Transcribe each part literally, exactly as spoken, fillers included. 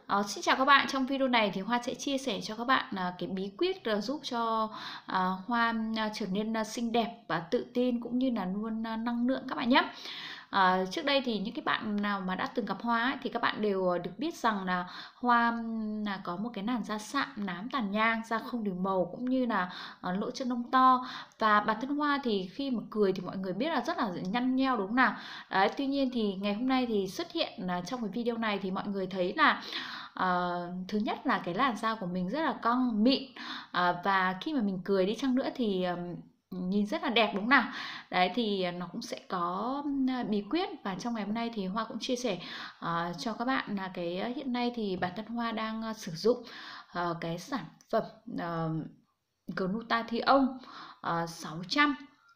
Uh, xin chào các bạn, trong video này thì Hoa sẽ chia sẻ cho các bạn uh, cái bí quyết uh, giúp cho uh, Hoa uh, trở nên uh, xinh đẹp và tự tin cũng như là luôn uh, năng lượng các bạn nhé. À, trước đây thì những cái bạn nào mà đã từng gặp Hoa ấy, thì các bạn đều được biết rằng là Hoa là có một cái làn da sạm, nám, tàn nhang, da không đều màu cũng như là uh, lỗ chân lông to. Và bản thân Hoa thì khi mà cười thì mọi người biết là rất là nhăn nheo đúng không nào. Đấy, tuy nhiên thì ngày hôm nay thì xuất hiện uh, trong cái video này thì mọi người thấy là Uh, thứ nhất là cái làn da của mình rất là cong mịn, uh, và khi mà mình cười đi chăng nữa thì um, nhìn rất là đẹp đúng không nào. Đấy thì nó cũng sẽ có bí quyết, và trong ngày hôm nay thì Hoa cũng chia sẻ uh, cho các bạn là cái hiện nay thì bản thân Hoa đang uh, sử dụng uh, cái sản phẩm uh, Glutathione uh, sáu trăm.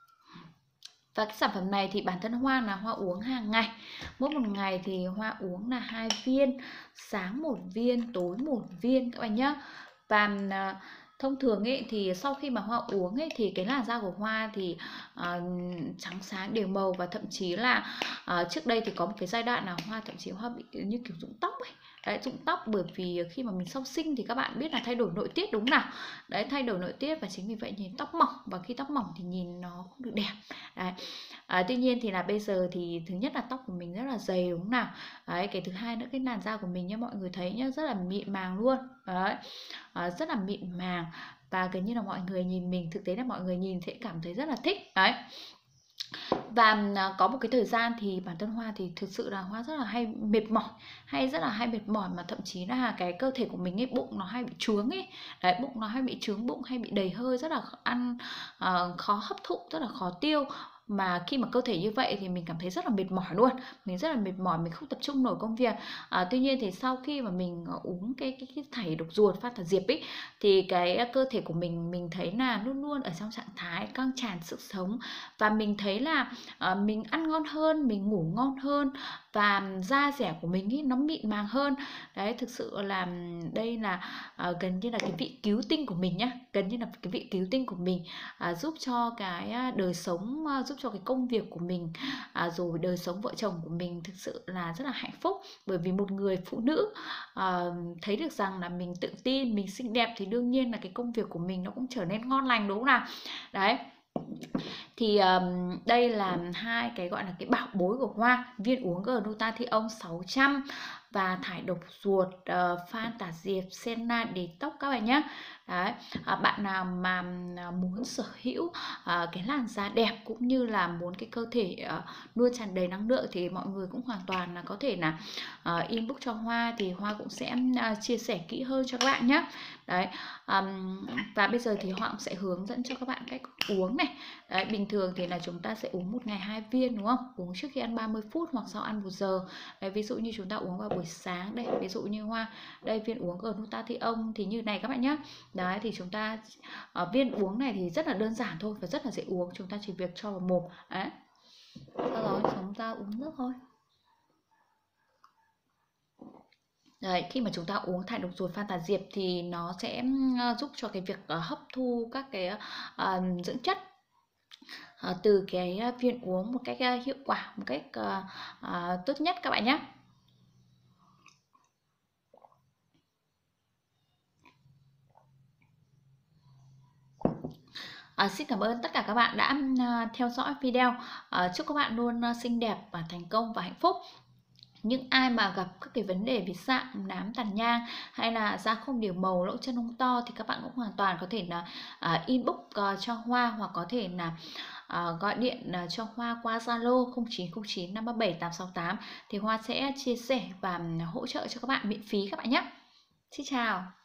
Và cái sản phẩm này thì bản thân Hoa là Hoa uống hàng ngày. Mỗi một ngày thì Hoa uống là hai viên, sáng một viên, tối một viên các bạn nhé. Và uh, thông thường ấy thì sau khi mà Hoa uống ấy thì cái làn da của Hoa thì uh, trắng sáng đều màu, và thậm chí là uh, trước đây thì có một cái giai đoạn là Hoa thậm chí Hoa bị như kiểu rụng tóc ấy. Đấy, rụng tóc bởi vì khi mà mình sau sinh thì các bạn biết là thay đổi nội tiết đúng không nào. Đấy, thay đổi nội tiết và chính vì vậy nhìn tóc mỏng, và khi tóc mỏng thì nhìn nó không được đẹp. Đấy. À, tuy nhiên thì là bây giờ thì thứ nhất là tóc của mình rất là dày đúng không nào. Đấy, cái thứ hai nữa cái làn da của mình nhá, mọi người thấy nhá, rất là mịn màng luôn. Đấy, à, rất là mịn màng, và gần như là mọi người nhìn mình, thực tế là mọi người nhìn sẽ cảm thấy rất là thích. Đấy. Và có một cái thời gian thì bản thân Hoa thì thực sự là Hoa rất là hay mệt mỏi, hay rất là hay mệt mỏi, mà thậm chí là cái cơ thể của mình ấy, bụng nó hay bị chướng ấy. Đấy, bụng nó hay bị chướng bụng, hay bị đầy hơi, rất là ăn uh, khó hấp thụ, rất là khó tiêu. Mà khi mà cơ thể như vậy thì mình cảm thấy rất là mệt mỏi luôn, mình rất là mệt mỏi, mình không tập trung nổi công việc. À, tuy nhiên thì sau khi mà mình uống cái cái, cái thảy độc ruột Phan Thảo Diệp ấy, thì cái cơ thể của mình mình thấy là luôn luôn ở trong trạng thái căng tràn sức sống, và mình thấy là uh, mình ăn ngon hơn, mình ngủ ngon hơn, và da dẻ của mình ý, nó mịn màng hơn. Đấy, thực sự là đây là uh, gần như là cái vị cứu tinh của mình nhá, gần như là cái vị cứu tinh của mình, uh, giúp cho cái đời sống, uh, giúp cho cái công việc của mình, uh, rồi đời sống vợ chồng của mình thực sự là rất là hạnh phúc. Bởi vì một người phụ nữ uh, thấy được rằng là mình tự tin, mình xinh đẹp thì đương nhiên là cái công việc của mình nó cũng trở nên ngon lành đúng không nào. Đấy, thì um, đây là hai cái gọi là cái bảo bối của Hoa: viên uống Glutathione sáu trăm và thải độc ruột uh, Phan Thảo Diệp Senna Detox các bạn nhé. Đấy, à, bạn nào mà muốn sở hữu à, cái làn da đẹp cũng như là muốn cái cơ thể à, luôn tràn đầy năng lượng thì mọi người cũng hoàn toàn là có thể là à, inbox cho Hoa, thì Hoa cũng sẽ à, chia sẻ kỹ hơn cho các bạn nhé. Đấy, um, và bây giờ thì Hoa cũng sẽ hướng dẫn cho các bạn cách uống này. Đấy, bình thường thì là chúng ta sẽ uống một ngày hai viên đúng không? Uống trước khi ăn ba mươi phút hoặc sau ăn một giờ. Đấy, ví dụ như chúng ta uống vào buổi sáng đây, ví dụ như Hoa đây, viên uống Glutathione thì như này các bạn nhé. Đấy, thì chúng ta uh, viên uống này thì rất là đơn giản thôi và rất là dễ uống, chúng ta chỉ việc cho vào mồm. Đấy, sau đó chúng ta uống nước thôi. Đấy, khi mà chúng ta uống thải độc ruột Phan Thảo Diệp thì nó sẽ uh, giúp cho cái việc uh, hấp thu các cái uh, dưỡng chất uh, từ cái uh, viên uống một cách uh, hiệu quả, một cách uh, uh, tốt nhất các bạn nhé. À, xin cảm ơn tất cả các bạn đã uh, theo dõi video. Uh, chúc các bạn luôn uh, xinh đẹp và thành công và hạnh phúc. Những ai mà gặp các cái vấn đề về sạm, nám, tàn nhang hay là da không đều màu, lỗ chân lông to thì các bạn cũng hoàn toàn có thể là uh, inbox uh, cho Hoa, hoặc có thể là uh, gọi điện uh, cho Hoa qua Zalo không chín không chín năm ba bảy tám sáu tám, thì Hoa sẽ chia sẻ và hỗ trợ cho các bạn miễn phí các bạn nhé. Xin chào.